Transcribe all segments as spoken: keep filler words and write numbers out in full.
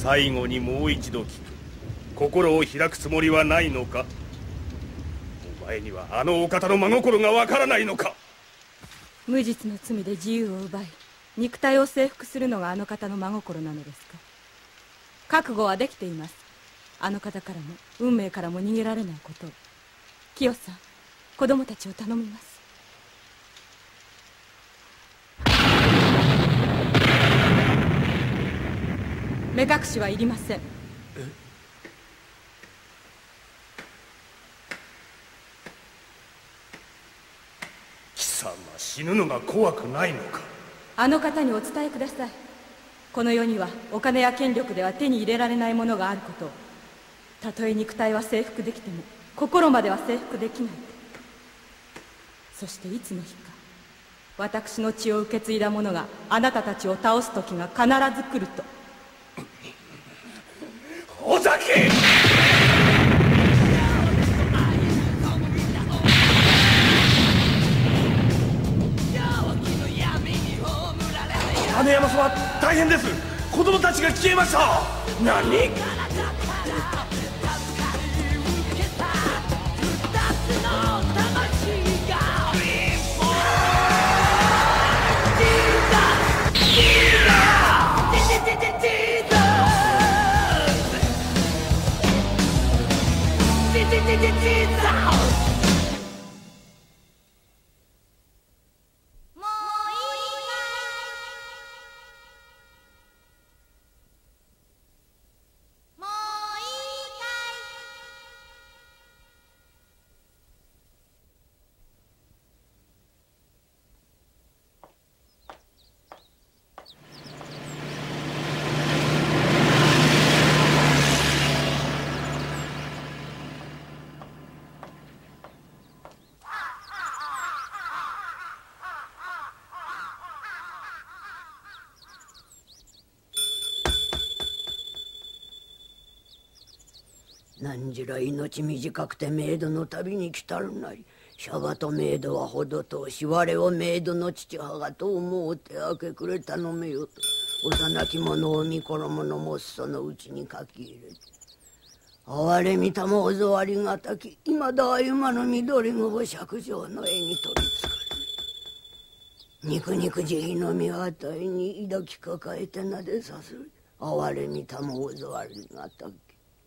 最後にもう一度聞く。心を開くつもりはないのか？お前にはあのお方の真心がわからないのか？ 無実の罪で自由を奪い肉体を征服するのがあの方の真心なのですか？覚悟はできています。あの方からも運命からも逃げられないことを。キヨさん、子供たちを頼みます。目隠しはいりません。 貴様、死ぬのが怖くないのか？ あの方にお伝えください。この世にはお金や権力では手に入れられないものがあることを。たとえ肉体は征服できても心までは征服できない。そしていつの日か私の血を受け継いだ者があなたたちを倒す時が必ず来ると。 尾崎！金山様、大変です。子供たちが消えました。何？ 何時ら命短くてメイドの旅に来たるなり。シャバとメイドは程遠し、我をメイドの父母がと思うて明け暮れ頼めよと。幼き者を見衣のもっそのうちに書き入れて。哀れみたもおぞありがたき、今だ歩まぬ緑子を釈上の絵に取りつかれ。肉肉慈悲の身を与えに抱きかかえてなでさする。哀れみたもおぞありがたき。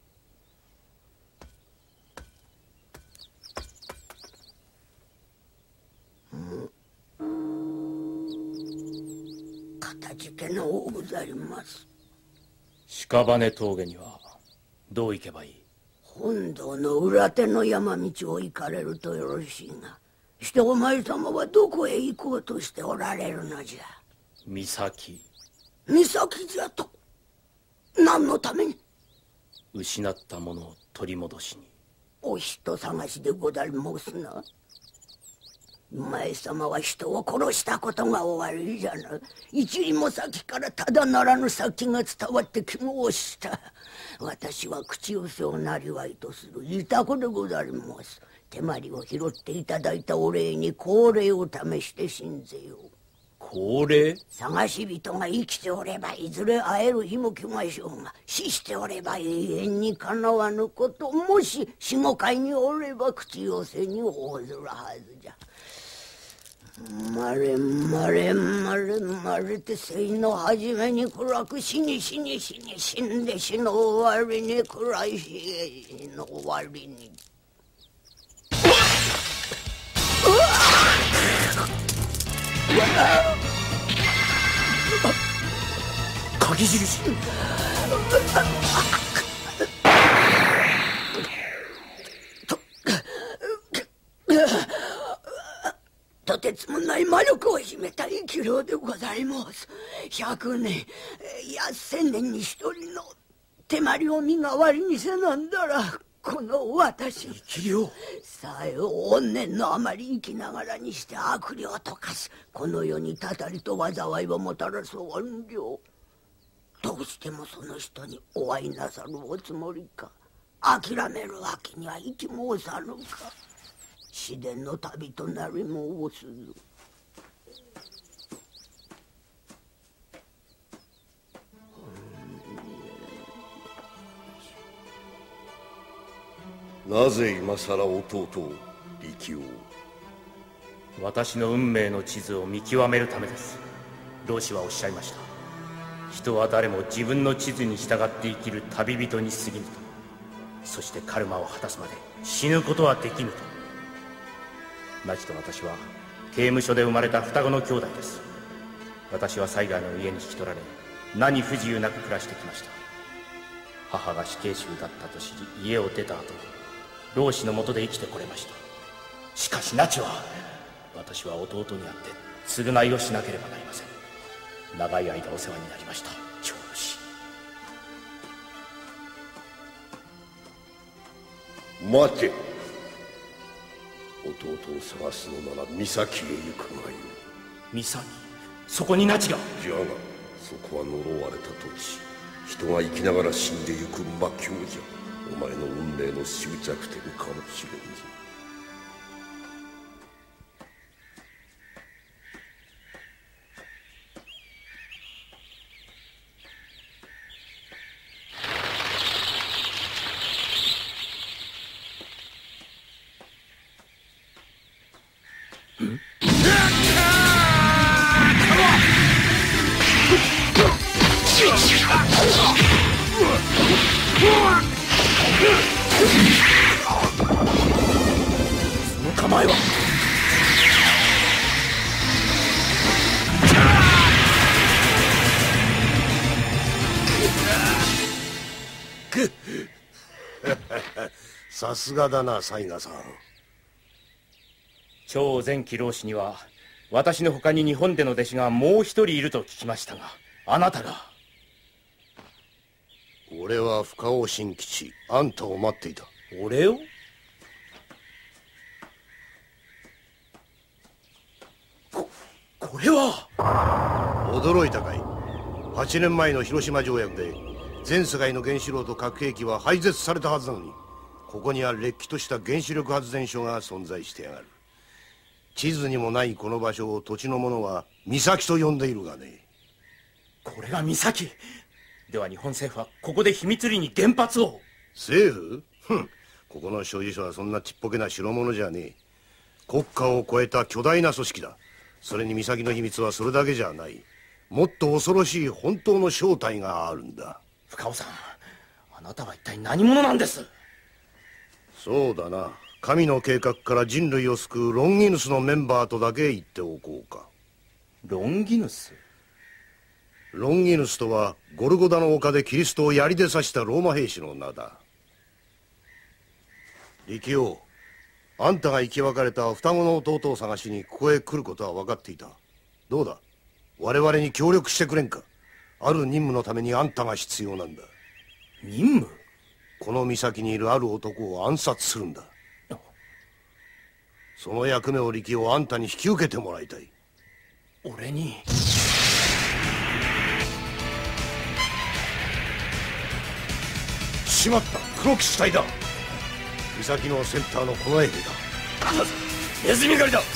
かたじけのうございます。 屍峠にはどう行けばいい？ 本堂の裏手の山道を行かれるとよろしいが、してお前様はどこへ行こうとしておられるのじゃ？ 岬。 岬じゃと？何のために？ 失ったものを取り戻しに。 お人探しでござり申すな。お前様は人を殺したことがお悪いじゃな。一里も先からただならぬ先が伝わってき申した。私は口寄せをなりわいとするいた子でござります。手まりを拾っていただいたお礼に高齢を試して信ぜよう。 高齢？ 探し人が生きておればいずれ会える日も来ましょうが、死しておれば永遠にかなわぬこと。もし死後界におれば口寄せに応ずるはずじゃ。まれまれまれまれて生の初めに暗く、死に死に死に死んで死の終わりに暗い死の終わりに。 鍵印。 とてつもない魔力を秘めた生き量でございます。百年いや千年に一人の手まりを身代わりにせなんだら、この私生き量。 さよ怨念のあまり生きながらにして悪霊と化す、この世にたたりと災いをもたらす怨霊。どうしてもその人にお会いなさるおつもりか？諦めるわけにはいき申さぬか？自然の旅となり申すぞ。 なぜ今さら弟を力王？ 私の運命の地図を見極めるためです。老子はおっしゃいました。人は誰も自分の地図に従って生きる旅人に過ぎぬと。そしてカルマを果たすまで死ぬことはできぬと。ナチと私は刑務所で生まれた双子の兄弟です。私は災害の家に引き取られ、何不自由なく暮らしてきました。母が死刑囚だったと知り家を出た後、老子のもとで生きてこれました。しかしナチは、私は弟に会って償いをしなければなりません。長い間お世話になりました、長老氏。 待て。弟を探すのなら岬へ行くがよい。 岬？そこにナチが？ じゃがそこは呪われた土地。人が生きながら死んでゆく魔境じゃ。お前の運命の終着点かもしれんぞ。 その構えは。 さすがだな、雑賀さん。 超前期老師には私の他に日本での弟子がもう一人いると聞きましたが、あなたが？ 俺は深尾新吉、あんたを待っていた。 俺を？ここれは。 驚いたかい。はちねんまえの広島条約で全世界の原子炉と核兵器は廃絶されたはずなのに、ここにはれっきとした原子力発電所が存在してやがる。地図にもないこの場所を土地の者は岬と呼んでいるがね。 これが岬？では日本政府はここで秘密裏に原発を？ 政府？ふん、ここの所有者はそんなちっぽけな代物じゃねえ。国家を超えた巨大な組織だ。それに岬の秘密はそれだけじゃない。もっと恐ろしい本当の正体があるんだ。 深尾さん、あなたは一体何者なんです？ そうだな、神の計画から人類を救うロンギヌスのメンバーとだけ言っておこうか。 ロンギヌス？ ロンギヌスとはゴルゴダの丘でキリストを槍で刺したローマ兵士の名だ。力王、あんたが生き別れた双子の弟を探しにここへ来ることは分かっていた。どうだ、我々に協力してくれんか。ある任務のためにあんたが必要なんだ。 任務？ この岬にいるある男を暗殺するんだ。その役目を力王、あんたに引き受けてもらいたい。 俺に？ しまった、黒騎士隊だ。岬のセンターのこのエリだ。 ネズミ狩りだ。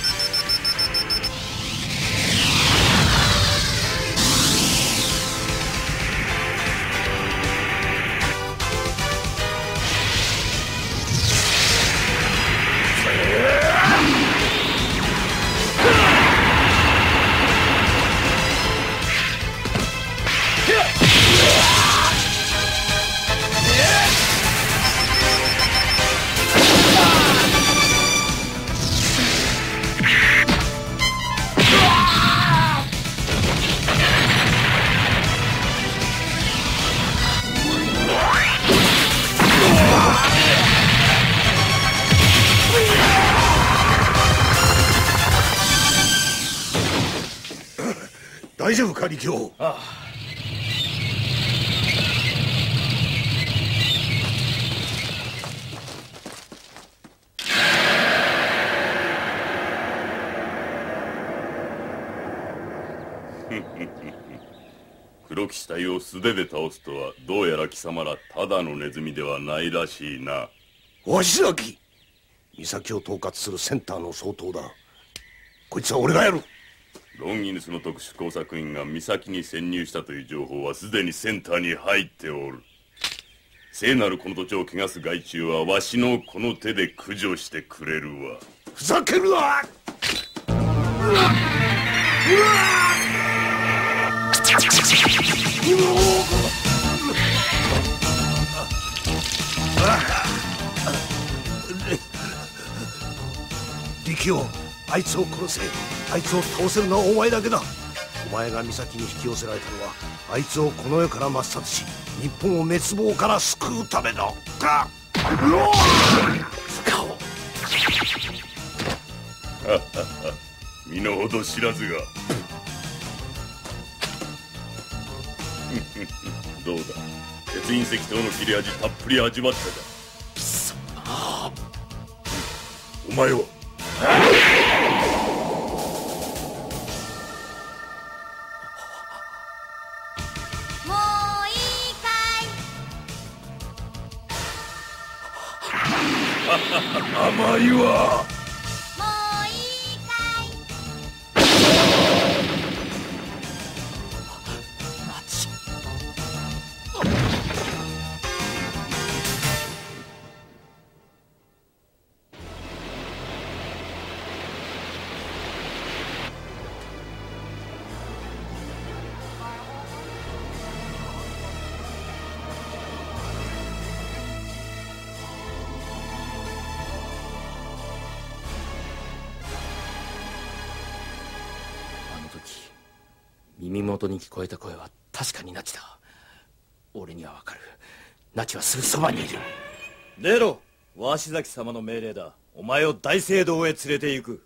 大丈夫か、力王？ ああ。 黒騎士隊を素手で倒すとは、どうやら貴様らただのネズミではないらしいな。 鷲崎、岬を統括するセンターの総統だ。こいつは俺がやる。 ロンギヌスの特殊工作員が岬に潜入したという情報はすでにセンターに入っておる。 聖なるこの土地を汚す害虫はわしのこの手で駆除してくれるわ。 ふざけるな！うわうわ力夫、あいつを殺せ。あいつを倒せるのはお前だけだ。お前が岬に引き寄せられたのはあいつをこの世から抹殺し日本を滅亡から救うためだ。かうわ不可を身の程知らずがどうだ、鉄隕石等の切れ味たっぷり味わったか。 貴様、お前はもういいかい？ 甘いわ。 もういいかい？ 耳元に聞こえた声は確かにナチだ。俺にはわかる。ナチはすぐそばにいる。 出ろ。鷲崎様の命令だ。お前を大聖堂へ連れて行く。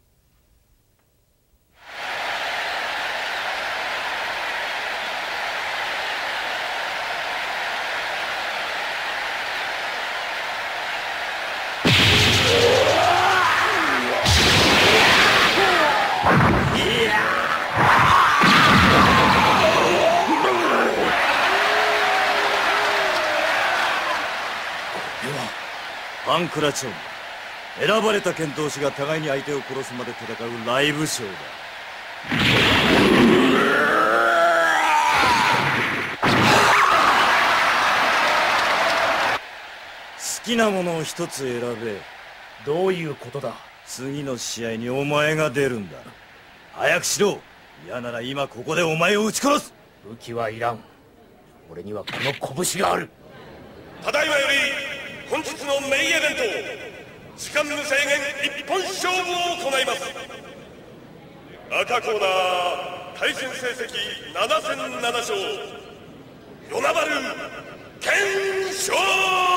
パンクラチョン、選ばれた剣闘士が互いに相手を殺すまで戦うライブショーだ。好きなものを一つ選べ。 どういうことだ？ 次の試合にお前が出るんだ。早くしろ。嫌なら今ここでお前を撃ち殺す。 武器はいらん。俺にはこの拳がある。 ただいまより本日のメインイベント、時間無制限一本勝負を行います。赤コーナー対戦成績なな戦なな勝、与那原健勝。与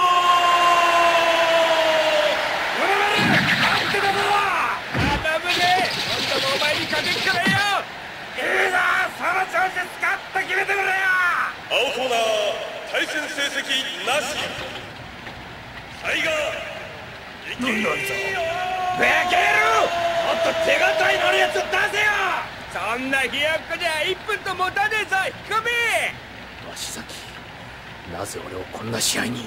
那原なんてだぞ。頼むね。今度もお前に勝てっからよ。いいな、その調子使って決めてくれよ。青コーナー対戦成績なし、タイガー、なんだぞ。バカ野郎、もっと手堅い乗るやつを出せよ。そんなひよっこじゃいっぷんと持たねえぞ。引っ込め。 鷲崎、なぜ俺をこんな試合に。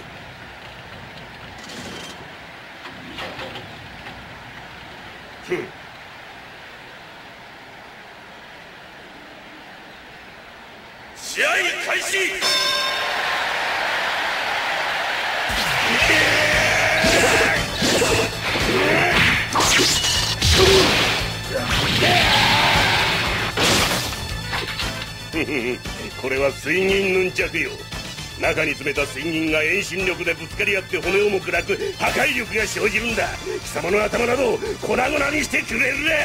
ふん。試合開始。これは水銀ヌンチャクよ。中に詰めた水銀が遠心力でぶつかり合って骨をも砕く破壊力が生じるんだ。貴様の頭など粉々にしてくれるな。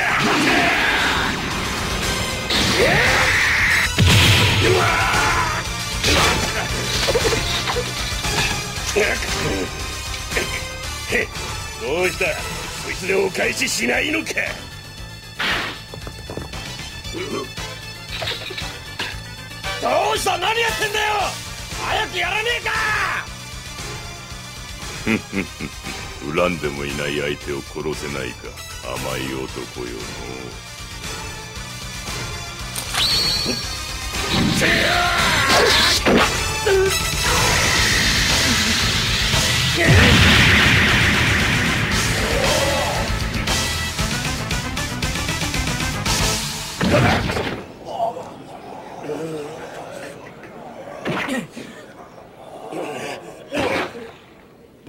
どうした、そいつでお返ししないのか。どうした、何やってんだよ。早くやらねえか。 恨んでもいない相手を殺せないか、甘い男よの。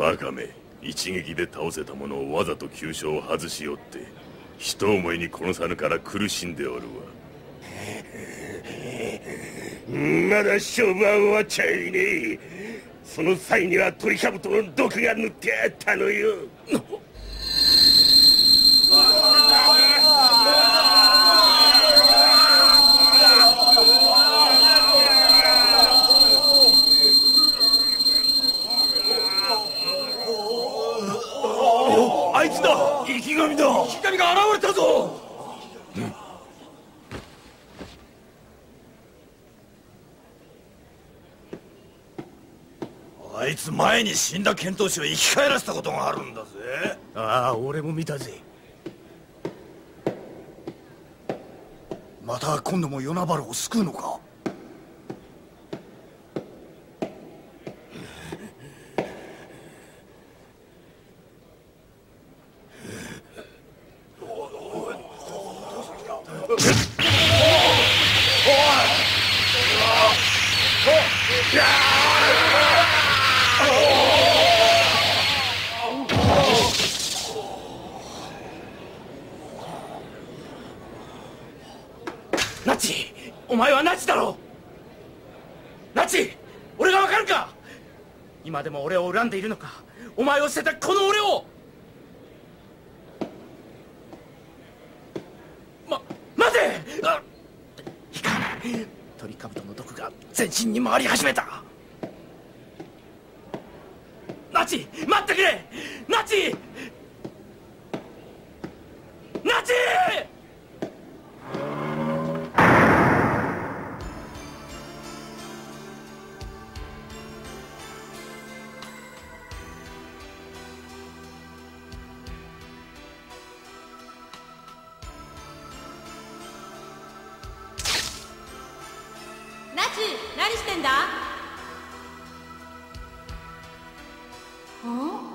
バカめ、一撃で倒せた者をわざと急所を外しよって一思いに殺さぬから苦しんでおるわ。 まだ勝負は終わっちゃいねえ。その際にはトリカブトの毒が塗ってあったのよ。 あいつだ。生き神だ。生き神が現れたぞ。うん、あいつ前に死んだ剣闘士を生き返らせたことがあるんだぜ。 ああ、俺も見たぜ。また今度も与那原を救うのか。 ナチ、お前はナチだろ。ナチ、俺がわかるか。今でも俺を恨んでいるのか。お前を捨てたこの俺を。ま、待て。あ、いかん。トリカブトの毒が全身に回り始めた。ナチ、待ってくれ。ナチ、ナチ。 ナチ、何してんだ。あ？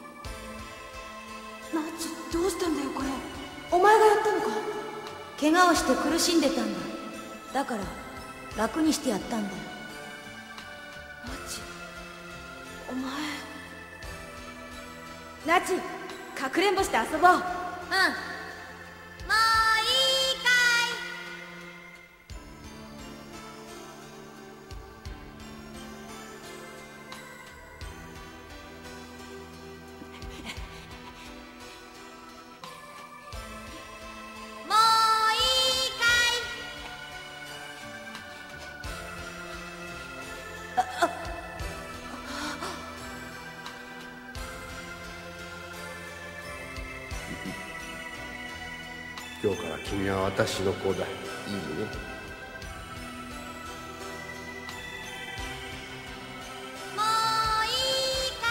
ナチ、どうしたんだよこれ。お前がやったのか。 怪我をして苦しんでたんだ。だから楽にしてやったんだよ。 ナチ、お前。ナチ、かくれんぼして遊ぼう。うん。 もういいかい。もういいかい。 今日から君は私の子だ。いいね。 もういいか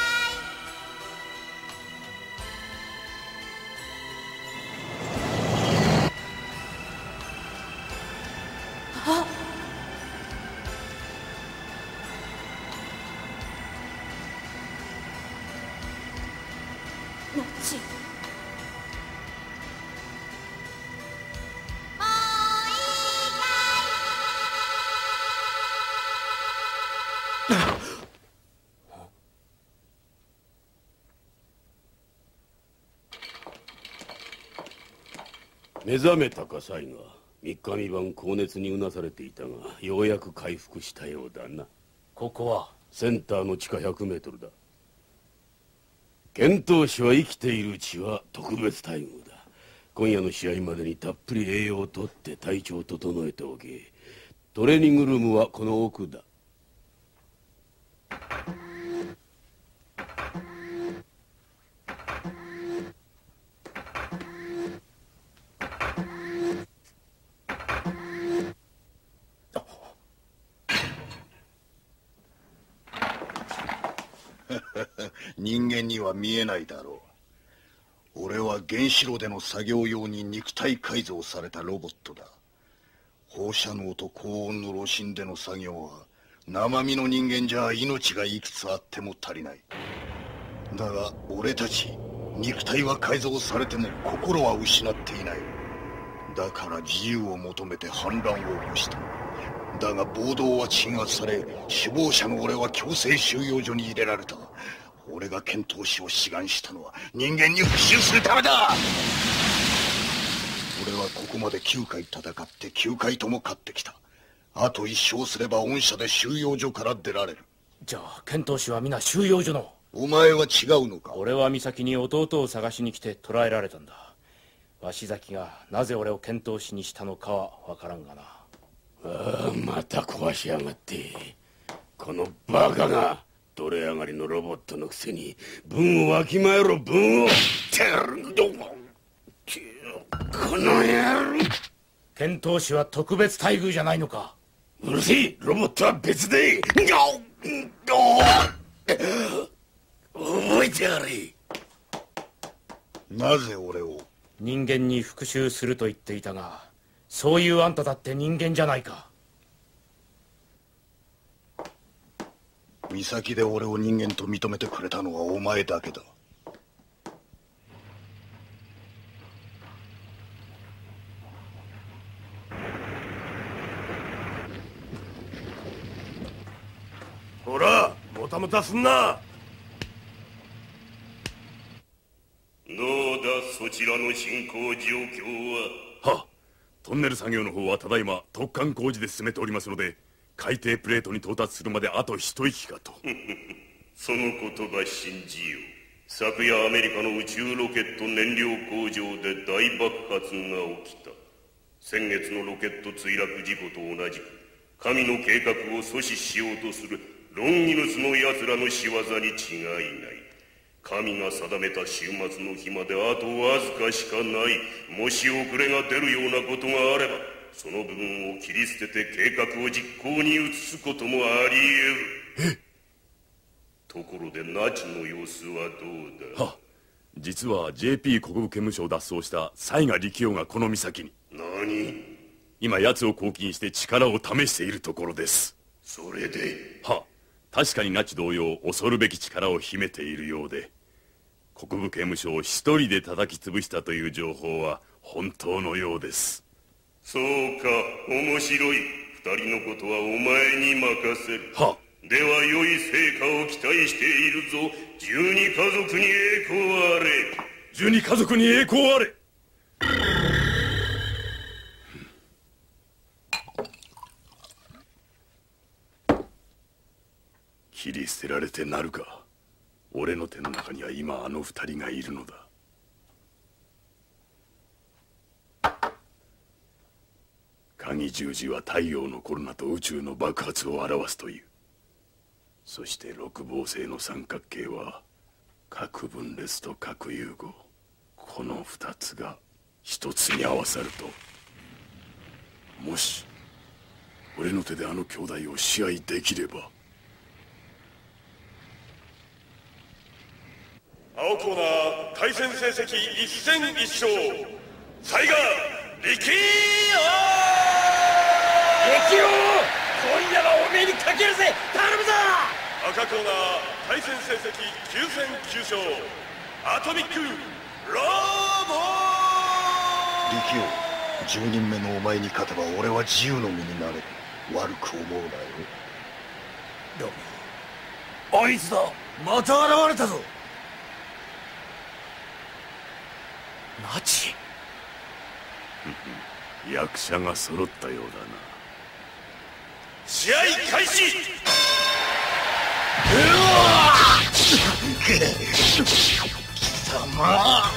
い。 あ、ナチ。 目覚めたかサイが。三日三晩高熱にうなされていたがようやく回復したようだな。 ここはセンターの地下ひゃくメートルだ。剣闘士は生きているうちは特別待遇だ。今夜の試合までにたっぷり栄養をとって体調を整えておけ。トレーニングルームはこの奥だ。 人間には見えないだろう。俺は原子炉での作業用に肉体改造されたロボットだ。放射能と高温の炉心での作業は生身の人間じゃ命がいくつあっても足りない。だが俺たち肉体は改造されても心は失っていない。だから自由を求めて反乱を起こした。だが暴動は鎮圧され、首謀者の俺は強制収容所に入れられた。 俺が剣闘士を志願したのは人間に復讐するためだ。俺はここまできゅうかい戦ってきゅうかいとも勝ってきた。あと一勝すれば御社で収容所から出られる。 じゃあ剣闘士は皆収容所の。 お前は違うのか。 俺は岬に弟を探しに来て捕らえられたんだ。鷲崎がなぜ俺を剣闘士にしたのかは分からんがな。 ああ、また壊しやがって。このバカが。どれ上がりのロボットのくせに分をわきまえろ、分を。この野郎。 剣闘士は特別待遇じゃないのか。 うるせえ、ロボットは別で。覚えてやれ。 なぜ俺を。 人間に復讐すると言っていたが、そういうあんただって人間じゃないか。 岬で俺を人間と認めてくれたのはお前だけだ。 ほら、もたもたすんな。 どうだ、そちらの進行状況は。は、トンネル作業の方はただいま突貫工事で進めておりますので、海底プレートに到達するまであと一息かと。 その言葉信じよう。昨夜アメリカの宇宙ロケット燃料工場で大爆発が起きた。先月のロケット墜落事故と同じく神の計画を阻止しようとするロンギヌスの奴らの仕業に違いない。神が定めた終末の日まであとわずかしかない。もし遅れが出るようなことがあれば、その部分を切り捨てて計画を実行に移すこともあり得る。ところでナチの様子はどうだ。 は、実は ジェーピー 国務刑務所を脱走した雑賀力夫がこの岬に。 何。 今奴を拘禁して力を試しているところです。 それで。 は、確かにナチ同様恐るべき力を秘めているようで、国務刑務所を一人で叩き潰したという情報は本当のようです。 そうか、面白い。二人のことはお前に任せる。 は。 では良い成果を期待しているぞ。十二家族に栄光あれ。 十二家族に栄光あれ。切り捨てられてなるか。俺の手の中には今あの二人がいるのだ。鍵十字は太陽のコロナと宇宙の爆発を表すという。そして六芒星の三角形は核分裂と核融合。この二つが一つに合わさると、もし俺の手であの兄弟を支配できれば。 青コーナー対戦成績一戦一勝、雑賀力夫。力夫、今夜はおめえにかけるぜ。頼むぞ。赤コーナー対戦成績きゅう戦きゅう勝、アトミックロボ。 力夫、じゅうにんめのお前に勝てば俺は自由の身になれる。悪く思うなよ。 あいつだ、また現れたぞ。ナチ。 役者が揃ったようだな。 試合開始。 うわ貴様。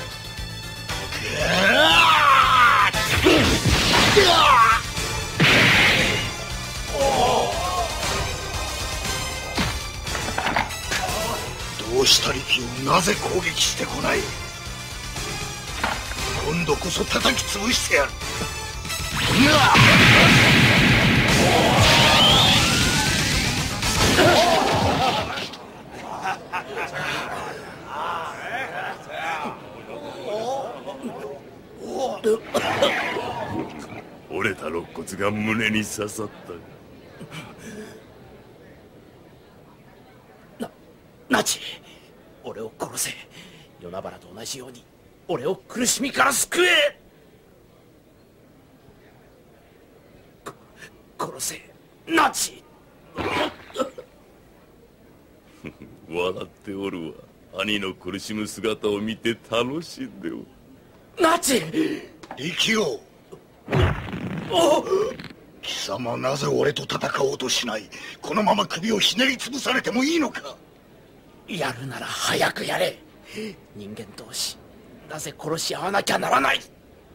どうした力夫、なぜ攻撃してこない。今度こそ叩き潰してやる。 折れた肋骨が胸に刺さった。 な、ナチ、俺を殺せ。与那原と同じように俺を苦しみから救え。殺せ、ナチ。 わ笑っておるわ。兄の苦しむ姿を見て楽しんでおる。 ナチ力王。 お貴様なぜ俺と戦おうとしない？このまま首をひねり潰されてもいいのか？ やるなら早くやれ。人間同士なぜ殺し合わなきゃならない？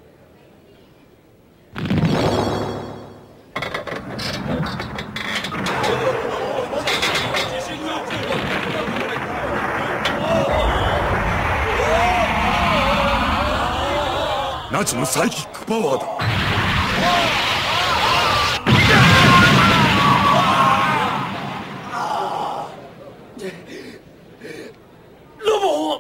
ナチのサイキックパワーだ。 ロボ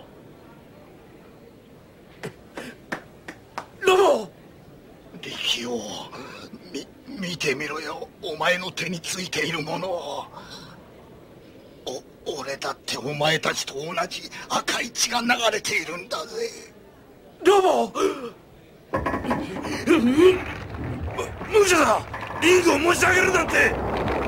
ロボ力王、み見てみろよ、お前の手についているものを。お俺だってお前たちと同じ赤い血が流れているんだぜ。 ロボ無茶だ。リングを持ち上げるなんて。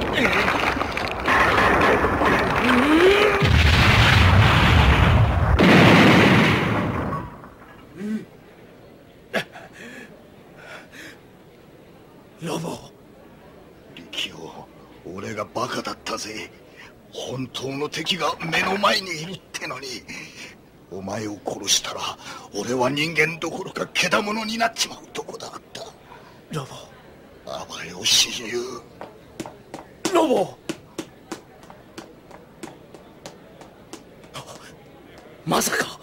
ロボ。力王、俺がバカだったぜ。本当の敵が目の前にいるってのに。お前を殺したら俺は人間どころか獣になっちまうとこだった。 ロボ。 暴れを親友。 ロボ。まさか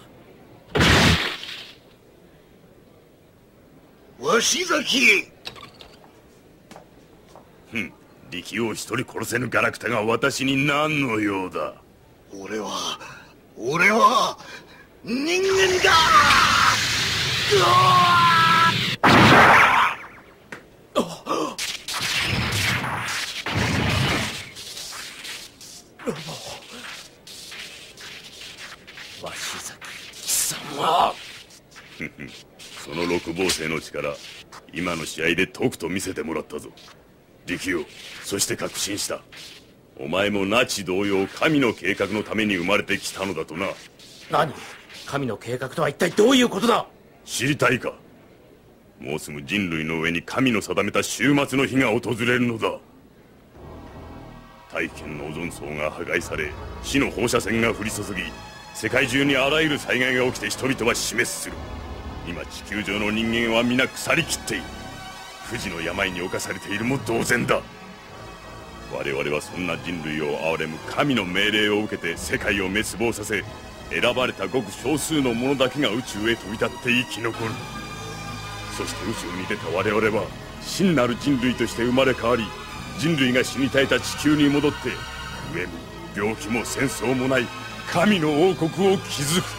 鷲崎。 ふん、力王一人殺せぬガラクタが私に何の用だ。 俺は俺は人間だ。うわロボ。鷲崎貴様。 その六芒星の力、今の試合でとくと見せてもらったぞ。力王、そして確信した。お前もナチ同様神の計画のために生まれてきたのだとな。 何？神の計画とは一体どういうことだ？ 知りたいか？もうすぐ人類の上に神の定めた終末の日が訪れるのだ。大気のオゾン層が破壊され、死の放射線が降り注ぎ、世界中にあらゆる災害が起きて人々は死滅する。今地球上の人間は皆腐りきっている。不治の病に侵されているも同然だ。我々はそんな人類を憐れむ神の命令を受けて世界を滅亡させ、選ばれたごく少数の者だけが宇宙へ飛び立って生き残る。そして宇宙に出た我々は真なる人類として生まれ変わり、人類が死に絶えた地球に戻って、飢えも病気も戦争もない神の王国を築く。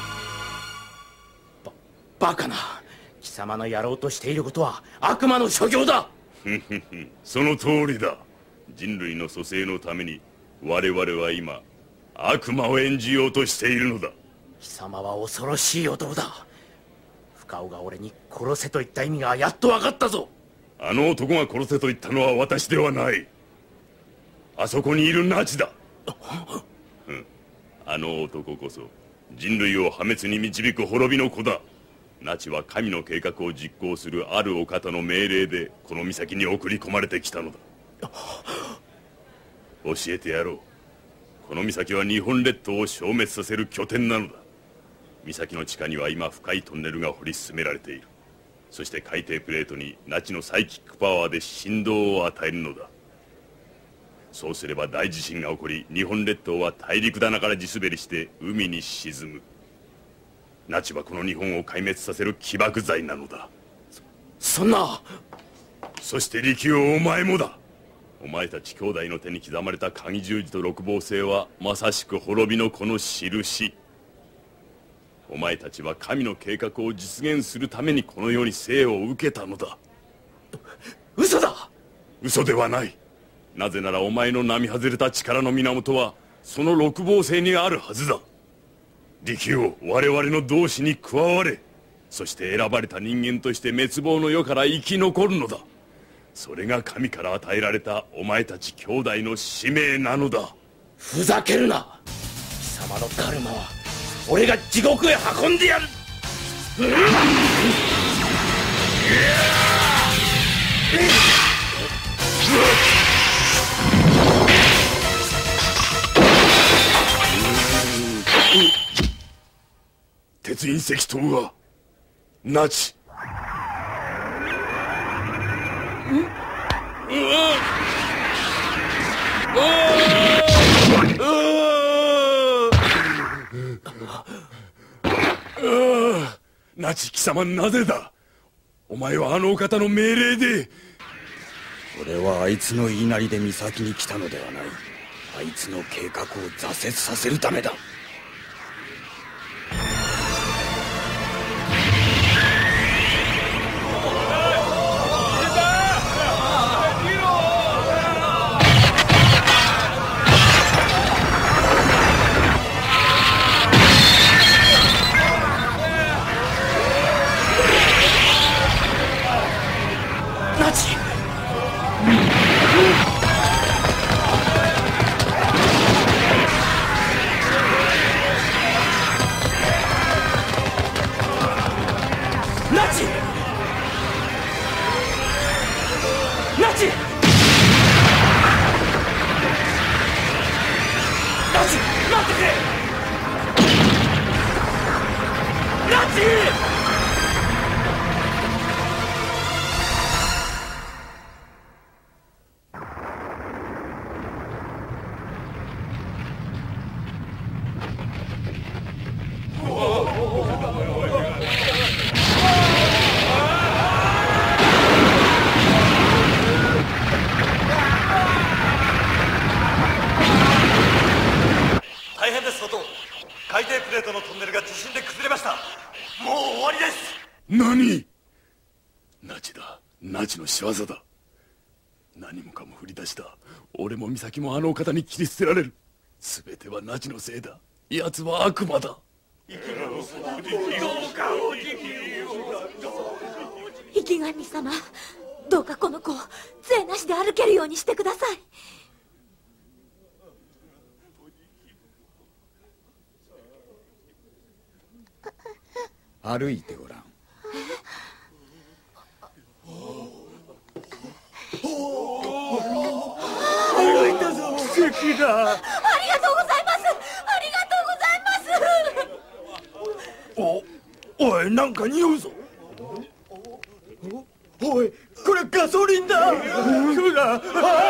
ババカな。貴様のやろうとしていることは悪魔の所業だ。 その通りだ。人類の蘇生のために我々は今悪魔を演じようとしているのだ。 貴様は恐ろしい男だ。深尾が俺に殺せと言った意味がやっと分かったぞ。 あの男が殺せと言ったのは私ではない。あそこにいるナチだ。うん、あの男こそ人類を破滅に導く滅びの子だ。ナチは神の計画を実行するあるお方の命令でこの岬に送り込まれてきたのだ。教えてやろう。この岬は日本列島を消滅させる拠点なのだ。岬の地下には今深いトンネルが掘り進められている。そして海底プレートにナチのサイキックパワーで振動を与えるのだ。そうすれば大地震が起こり、日本列島は大陸棚から地滑りして海に沈む。ナチはこの日本を壊滅させる起爆剤なのだ。 そ、そんな。 そして力王、お前もだ。お前たち兄弟の手に刻まれた鍵十字と六芒星はまさしく滅びの子の印。お前たちは神の計画を実現するためにこの世に生を受けたのだ。 嘘だ。 嘘ではない。なぜならお前の並外れた力の源はその六芒星にあるはずだ。力王、我々の同志に加われ。そして選ばれた人間として滅亡の世から生き残るのだ。それが神から与えられたお前たち兄弟の使命なのだ。 ふざけるな。貴様のカルマは俺が地獄へ運んでやる。 鉄隕石塔がナチ。ナチ貴様、なぜだ。お前はあのお方の命令で。 俺はあいつの言いなりで岬に来たのではない。あいつの計画を挫折させるためだ。 仕業だ。何もかも振り出した。俺も美咲もあのお方に切り捨てられる。全てはナチのせいだ。奴は悪魔だ。 池上様、どうかこの子を杖なしで歩けるようにしてください。 歩いてごらん。 歩いたぞ。奇跡だ。ありがとうございます。ありがとうございます。お、おい、なんか匂うぞ。 お、おい、これガソリンだ。そうだ。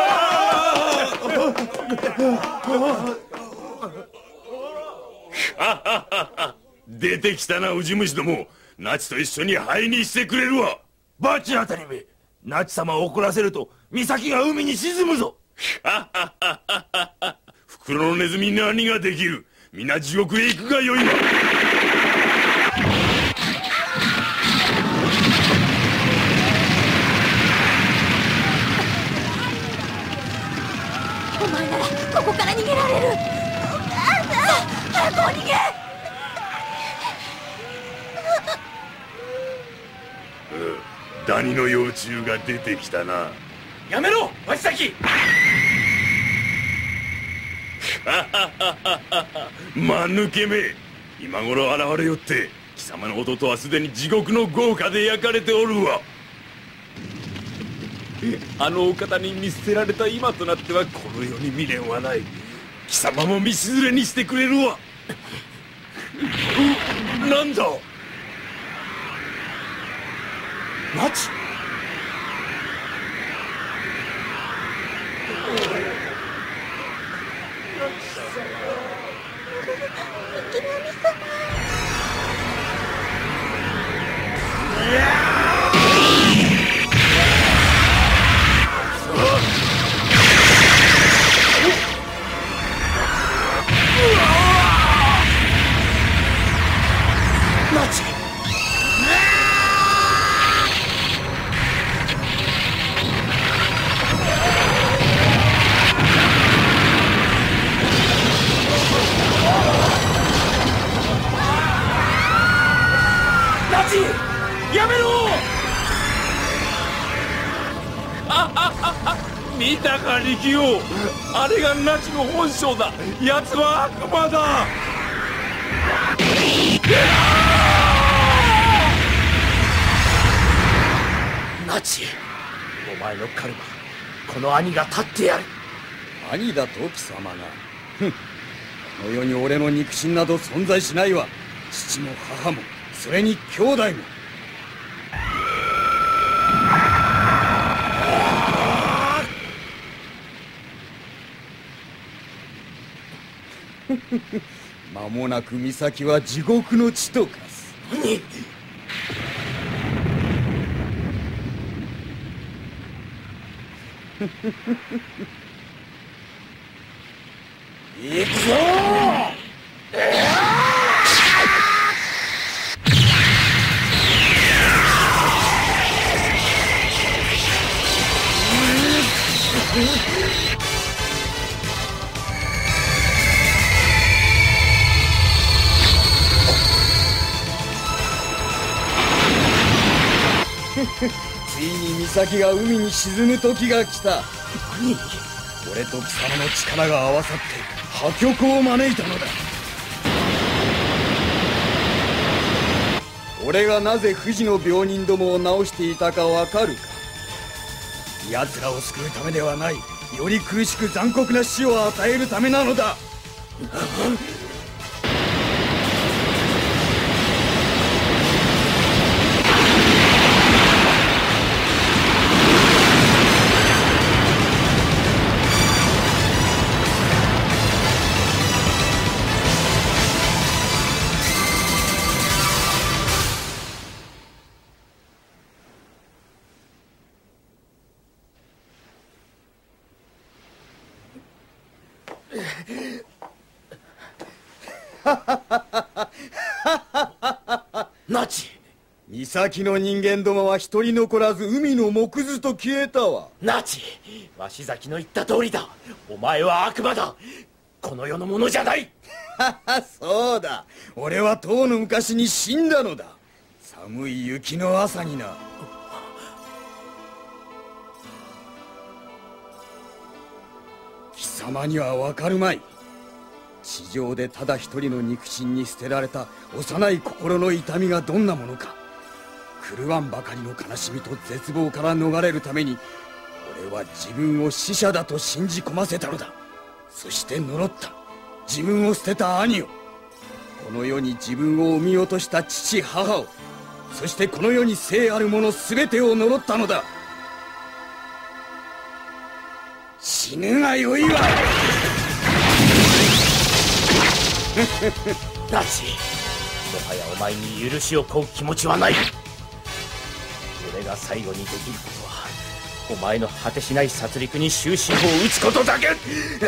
出てきたな、ウジ虫ども。ナチと一緒に灰にしてくれるわ。 バチ当たりめ、ナチ様を怒らせると岬が海に沈むぞ。 袋のネズミに何ができる。皆地獄へ行くがよいわ。 お前ならここから逃げられる。早くお逃げ。 ダニの幼虫が出てきたな。 やめろ、脇崎。 間抜けめ、今頃現れよって。貴様の弟はすでに地獄の豪華で焼かれておるわ。あのお方に見捨てられた今となってはこの世に未練はない。貴様も道連れにしてくれるわ。なんだナチ。 池上様。 ナチ。 やめろ。 見たか力王、あれがナチの本性だ。奴は悪魔だ。 ナチ、お前のカルマ、この兄が立ってやる。 兄だと貴様が。ふん、この世に俺の肉親など存在しないわ。父も母も、それに兄弟も。間もなく岬は地獄の地と化す。行くぞついに岬が海に沈む時が来た。俺と貴様の力が合わさって破局を招いたのだ。俺がなぜ不治の病人どもを治していたかわかるか。奴らを救うためではない、より苦しく残酷な死を与えるためなのだ。 ナチ、 岬の人間どもは一人残らず海の藻ずと消えたわ。 ナチ、鷲崎の言った通りだ。お前は悪魔だ。この世のものじゃない。 そうだ、俺はとうの昔に死んだのだ。寒い雪の朝にな。貴様にはわかるまい。地上でただ一人の肉親に捨てられた幼い心の痛みがどんなものか。狂わんばかりの悲しみと絶望から逃れるために俺は自分を死者だと信じ込ませたのだ。そして呪った自分を捨てた兄を、この世に自分を産み落とした父母を、そしてこの世に生あるもの全てを呪ったのだ。死ぬがよいわ。 ナチ、もはやお前に許しを請う気持ちはない。俺が最後にできることはお前の果てしない殺戮に終止符を打つことだけ。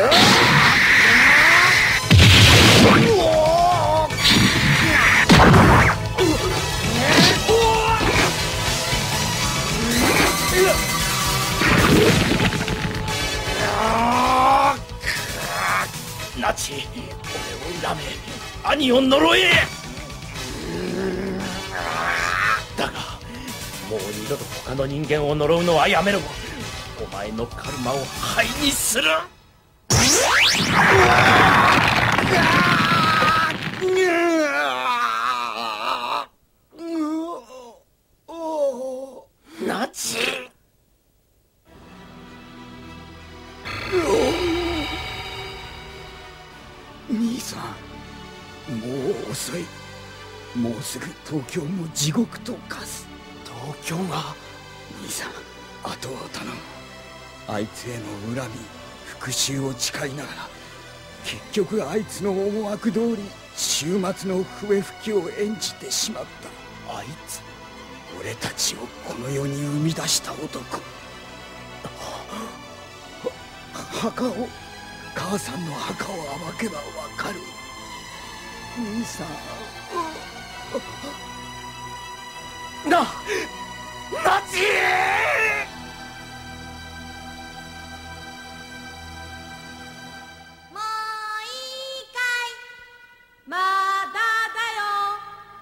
ナチ、俺を恨め、兄を呪え。だがもう二度と他の人間を呪うのはやめろ。お前のカルマを灰にする。ナチ、 兄さん、もう遅い。もうすぐ東京も地獄と化す。 東京が。 兄さん、後を頼む。あいつへの恨み復讐を誓いながら、結局あいつの思惑通り終末の笛吹きを演じてしまった。 あいつ、 俺たちをこの世に生み出した男。墓を母さんの墓を暴けばわかる。兄さん。 な、ナチ！ もういいかい？ まだだよ。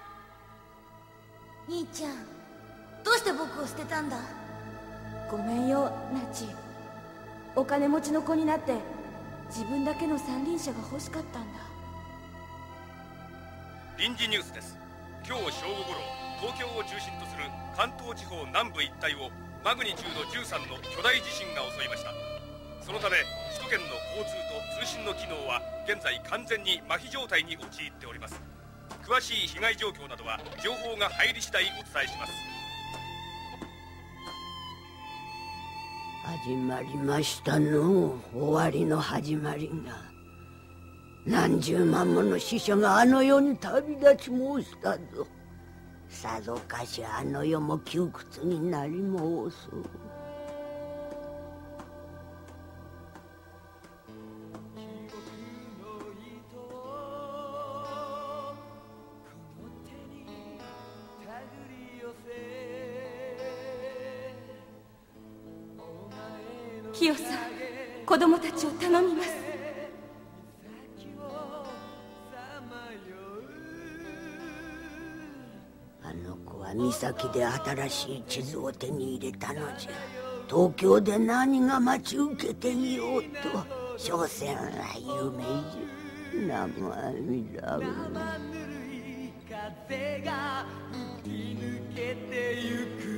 兄ちゃん、どうして僕を捨てたんだ？ ごめんよ、ナチ。お金持ちの子になって自分だけの三輪車が欲しかったんだ。 臨時ニュースです。今日正午ごろ、東京を中心とする関東地方南部一帯をマグニチュードじゅうさんの巨大地震が襲いました。そのため首都圏の交通と通信の機能は現在完全に麻痺状態に陥っております。詳しい被害状況などは情報が入り次第お伝えします。 始まりましたの、終わりの始まりが。何十万もの死者があの世に旅立ち申したぞ。さぞかしあの世も窮屈になり申そう。 キヨさん、子供たちを頼みます。 あの子は岬で新しい地図を手に入れたのじゃ。東京で何が待ち受けていようと、所詮は夢じゃ。生阿弥陀仏。風が吹き抜けてゆく